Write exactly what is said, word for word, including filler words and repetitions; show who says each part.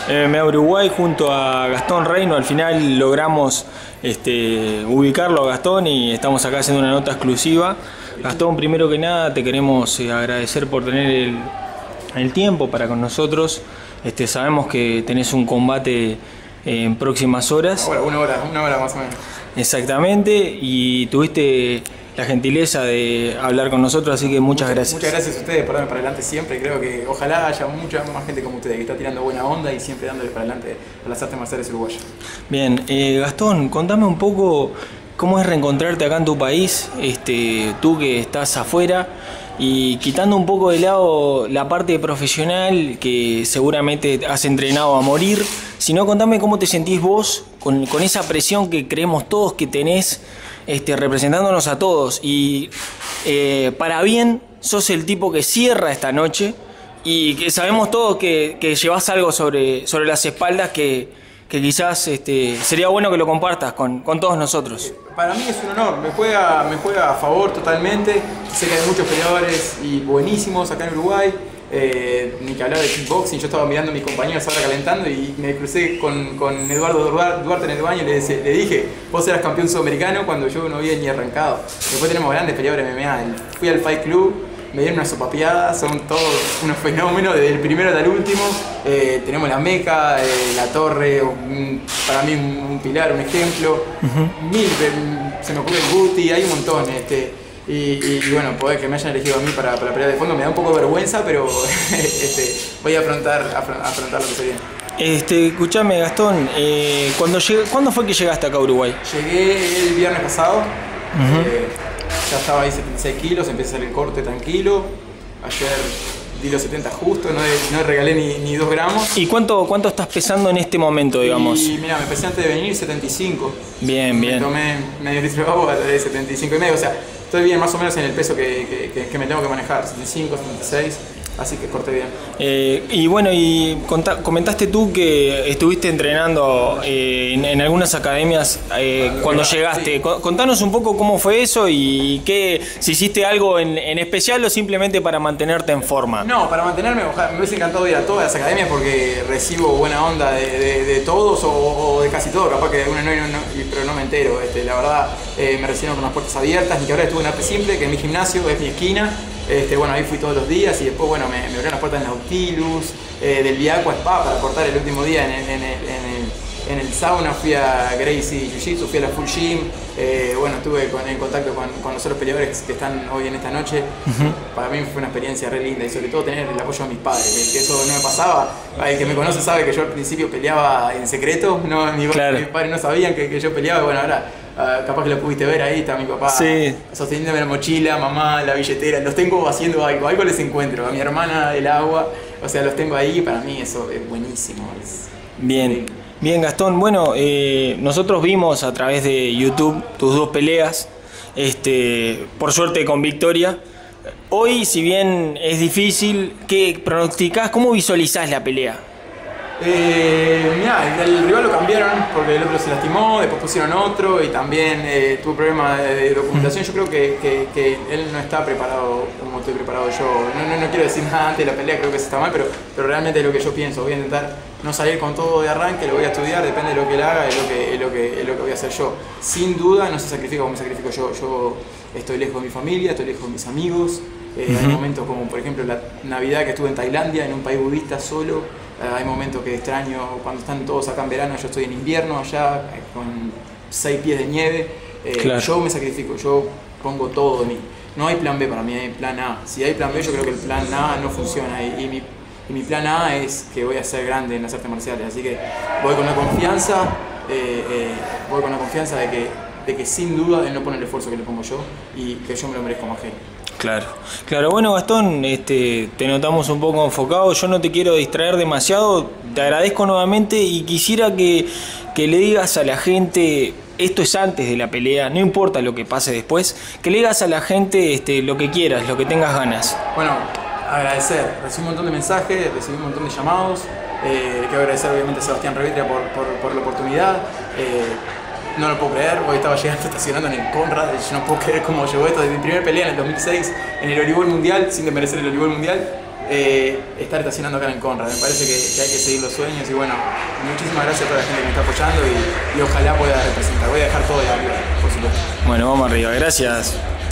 Speaker 1: M M A Uruguay junto a Gastón Reino. Al final logramos este, ubicarlo a Gastón y estamos acá haciendo una nota exclusiva. Gastón, primero que nada te queremos eh, agradecer por tener el, el tiempo para con nosotros. Este, sabemos que tenés un combate eh, en próximas horas.
Speaker 2: Una hora, una hora, una hora más o menos.
Speaker 1: Exactamente, y tuviste la gentileza de hablar con nosotros, así que muchas, muchas gracias.
Speaker 2: Muchas gracias a ustedes por darme para adelante siempre. Creo que ojalá haya mucha más gente como ustedes que está tirando buena onda y siempre dándole para adelante a las artes marciales uruguayas.
Speaker 1: Bien, eh, Gastón, contame un poco cómo es reencontrarte acá en tu país, este, tú que estás afuera, y quitando un poco de lado la parte profesional que seguramente has entrenado a morir, sino contame cómo te sentís vos con, con esa presión que creemos todos que tenés, este, representándonos a todos. Y eh, para bien, sos el tipo que cierra esta noche y que sabemos todos que, que llevas algo sobre, sobre las espaldas que, que quizás este, sería bueno que lo compartas con, con todos nosotros.
Speaker 2: Para mí es un honor, me juega, me juega a favor totalmente. Sé que hay muchos peleadores y buenísimos acá en Uruguay. Eh, ni que hablar de kickboxing, yo estaba mirando a mis compañeros ahora calentando y me crucé con, con Eduardo Duarte en el baño y le, le dije, vos eras campeón sudamericano cuando yo no había ni arrancado. Después tenemos grandes peleadores de M M A. Fui al Fight Club, me dieron una sopapeada, son todos unos fenómenos, desde el primero hasta el último. Eh, tenemos la Meca, eh, la Torre, un, para mí un, un pilar, un ejemplo. Uh-huh. Mil, se me ocurre el Guti, hay un montón. Este, y, y, y bueno, poder que me hayan elegido a mí para, para pelear de fondo me da un poco de vergüenza, pero este, voy a afrontar, a afrontar lo que se viene.
Speaker 1: Este, escuchame, Gastón, eh, ¿cuándo, ¿cuándo fue que llegaste acá a Uruguay?
Speaker 2: Llegué el viernes pasado. Uh-huh. eh, Ya estaba ahí setenta y seis kilos, empecé a hacer el corte tranquilo. Ayer di los setenta justo, no, no regalé ni, ni dos gramos.
Speaker 1: ¿Y cuánto, cuánto estás pesando en este momento, digamos?
Speaker 2: Y mira, me pesé antes de venir setenta y cinco.
Speaker 1: Bien, bien.
Speaker 2: Me tomé medio litro de agua de setenta y cinco y medio, o sea, estoy bien más o menos en el peso que, que, que me tengo que manejar, setenta y cinco, setenta y seis. Así que corté bien.
Speaker 1: Eh, y bueno, y comentaste tú que estuviste entrenando eh, en, en algunas academias eh, cuando llegaste. Sí. Contanos un poco cómo fue eso y qué, si hiciste algo en, en especial o simplemente para mantenerte en forma.
Speaker 2: No, para mantenerme, ojalá, me hubiese encantado ir a todas las academias porque recibo buena onda de, de, de todos o, o de casi todos. Capaz que de una no, no, no pero no me entero. Este, la verdad, eh, me recibieron con las puertas abiertas. Ni que ahora estuve en Arte Simple, que es mi gimnasio, es mi esquina. Este, bueno, ahí fui todos los días y después bueno, me, me abrieron las puertas en Nautilus, eh, del Viacua Spa para cortar el último día en el, en el, en el, en el sauna, fui a Gracie Jiu-Jitsu, fui a la Full Gym, eh, bueno, estuve con, en contacto con, con los otros peleadores que están hoy en esta noche. Uh-huh. Para mí fue una experiencia re linda y sobre todo tener el apoyo de mis padres, que eso no me pasaba. El que me conoce sabe que yo al principio peleaba en secreto, no, mi, claro. mis padres no sabían que, que yo peleaba, y bueno, ahora Uh, capaz que lo pudiste ver ahí, está mi papá sí. sosteniéndome la mochila, mamá, la billetera, los tengo haciendo algo, algo les encuentro, a mi hermana el agua, o sea, los tengo ahí, para mí eso es buenísimo. Es
Speaker 1: bien, bien, bien Gastón, bueno, eh, nosotros vimos a través de YouTube tus dos peleas, este, por suerte con victoria. Hoy, si bien es difícil, ¿qué pronosticás? ¿Cómo visualizás la pelea?
Speaker 2: Eh, mirá, el, el rival lo cambiaron porque el otro se lastimó, después pusieron otro y también eh, tuvo problemas de, de documentación. Yo creo que, que, que él no está preparado como estoy preparado yo. No, no, no quiero decir nada antes de la pelea, creo que eso está mal, pero, pero realmente es lo que yo pienso. Voy a intentar no salir con todo de arranque, lo voy a estudiar, depende de lo que él haga, es lo que, es lo que, es lo que voy a hacer yo. Sin duda no se sacrifica como me sacrifico yo. Yo estoy lejos de mi familia, estoy lejos de mis amigos. Eh, uh-huh. Hay momentos como por ejemplo la Navidad que estuve en Tailandia, en un país budista solo. Uh, hay momentos que extraño cuando están todos acá en verano, yo estoy en invierno allá eh, con seis pies de nieve. Eh, claro. Yo me sacrifico, yo pongo todo de mí. No hay plan B para mí, hay plan A. Si hay plan B, yo creo que el plan A no funciona. Y, y, mi, y mi plan A es que voy a ser grande en las artes marciales. Así que voy con la confianza, eh, eh, voy con la confianza de que, de que sin duda él no pone el esfuerzo que le pongo yo y que yo me lo merezco más que él.
Speaker 1: Claro, claro, bueno Gastón, este, te notamos un poco enfocado, yo no te quiero distraer demasiado, te agradezco nuevamente y quisiera que, que le digas a la gente, esto es antes de la pelea, no importa lo que pase después, que le digas a la gente este, lo que quieras, lo que tengas ganas.
Speaker 2: Bueno, agradecer, recibí un montón de mensajes, recibí un montón de llamados, eh, quiero agradecer obviamente a Sebastián Revitria por, por, por la oportunidad. Eh, No lo puedo creer, hoy estaba llegando estacionando en el Conrad, yo no puedo creer cómo llegó esto desde mi primera pelea en el dos mil seis en el voleibol mundial, sin desmerecer el voleibol mundial, eh, estar estacionando acá en Conrad. Me parece que, que hay que seguir los sueños y bueno, muchísimas gracias a toda la gente que me está apoyando y, y ojalá pueda representar. Voy a dejar todo de arriba, por supuesto.
Speaker 1: Bueno, vamos arriba. Gracias.